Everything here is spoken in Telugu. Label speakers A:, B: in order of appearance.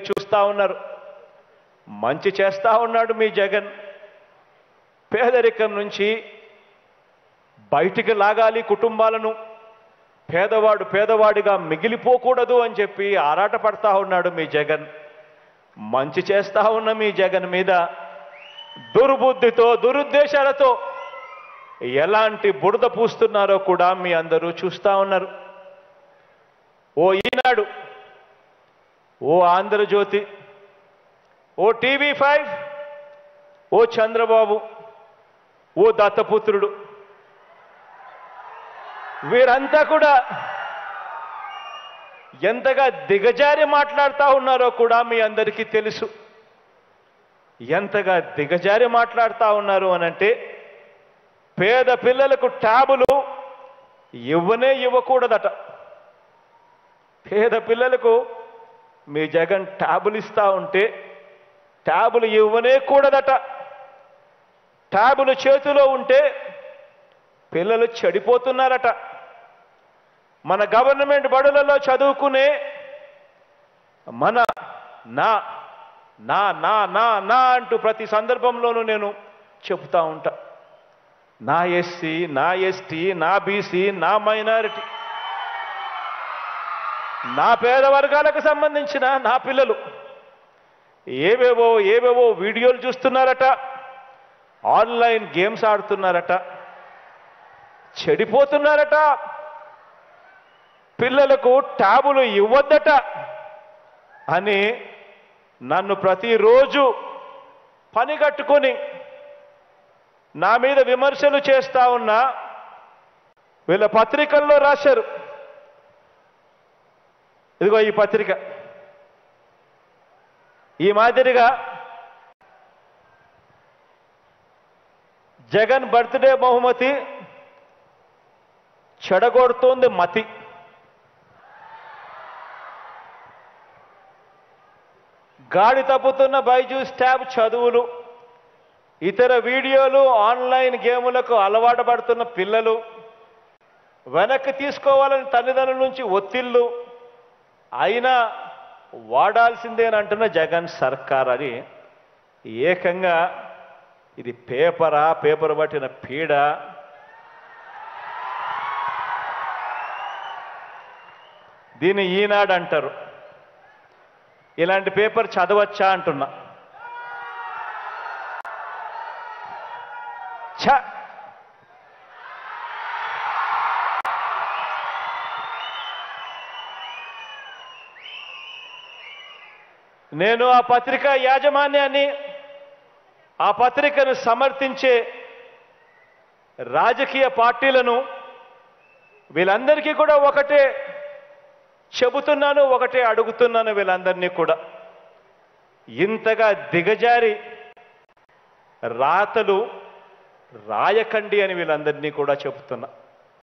A: చూస్తా ఉన్నారు. మంచి చేస్తా ఉన్నాడు మీ జగన్. పేదరికం నుంచి బయటికి లాగాలి కుటుంబాలను, పేదవాడు పేదవాడిగా మిగిలిపోకూడదు అని చెప్పి ఆరాటపడతా ఉన్నాడు మీ జగన్. మంచి చేస్తా ఉన్న మీ జగన్ మీద దుర్బుద్ధితో దురుద్దేశాలతో ఎలాంటి బురద పూస్తున్నారో కూడా మీ అందరూ చూస్తా ఉన్నారు. ఓ ఈనాడు, ఓ ఆంధ్రజ్యోతి, ఓ టీవీ5, ఓ చంద్రబాబు, ఓ దత్తపుత్రుడు, వీరంతా కూడా ఎంతగా దిగజారి మాట్లాడుతూ ఉన్నారో కూడా మీ అందరికీ తెలుసు. ఎంతగా దిగజారి మాట్లాడుతూ ఉన్నారు అనంటే, పేద పిల్లలకు ట్యాబులు ఇవ్వకూడదట. పేద పిల్లలకు మీ జగన్ ట్యాబులు ఇస్తా ఉంటే ట్యాబులు ఇవ్వనేకూడదట. ట్యాబులు చేతిలో ఉంటే పిల్లలు చెడిపోతున్నారట. మన గవర్నమెంట్ బడులలో చదువుకునే మన నా నా నా నా నా అంటూ ప్రతి సందర్భంలోనూ నేను చెప్తా ఉంటా. నా ఎస్సీ, నా ఎస్టీ, నా బీసీ, నా మైనారిటీ, నా పేద వర్గాలకు సంబంధించిన నా పిల్లలు ఏవేవో వీడియోలు చూస్తున్నారట, ఆన్లైన్ గేమ్స్ ఆడుతున్నారట, చెడిపోతున్నారట. పిల్లలకు ట్యాబులు ఇవ్వద్దట అని నన్ను ప్రతిరోజు పని కట్టుకొని నా మీద విమర్శలు చేస్తా ఉన్నా వీళ్ళ పత్రికల్లో రాశారు. ఇదిగో ఈ పత్రిక. ఈ మాదిరిగా జగన్ బర్త్డే బహుమతి చెడగొడుతోంది మతి. గాడి తప్పుతున్న బైజూస్ ట్యాబ్ చదువులు, ఇతర వీడియోలు, ఆన్లైన్ గేములకు అలవాటు పడుతున్న పిల్లలు, వెనక్కి తీసుకోవాలని తల్లిదండ్రుల నుంచి ఒత్తిళ్లు, అయినా వాడాల్సిందేనంటున్న జగన్ సర్కార్ అని ఏకంగా ఇది పేపర్ పట్టిన పీడ. దీన్ని ఈనాడు అంటారు. ఇలాంటి పేపర్ చదవచ్చా అంటున్నా. నేను ఆ పత్రిక యాజమాన్యాన్ని, ఆ పత్రికను సమర్థించే రాజకీయ పార్టీలను వీళ్ళందరికీ కూడా ఒకటే చెబుతున్నాను, ఒకటే అడుగుతున్నాను. వీళ్ళందరినీ కూడా ఇంతగా దిగజారి రాతలు రాయకండి అని వీళ్ళందరినీ కూడా చెబుతున్నా.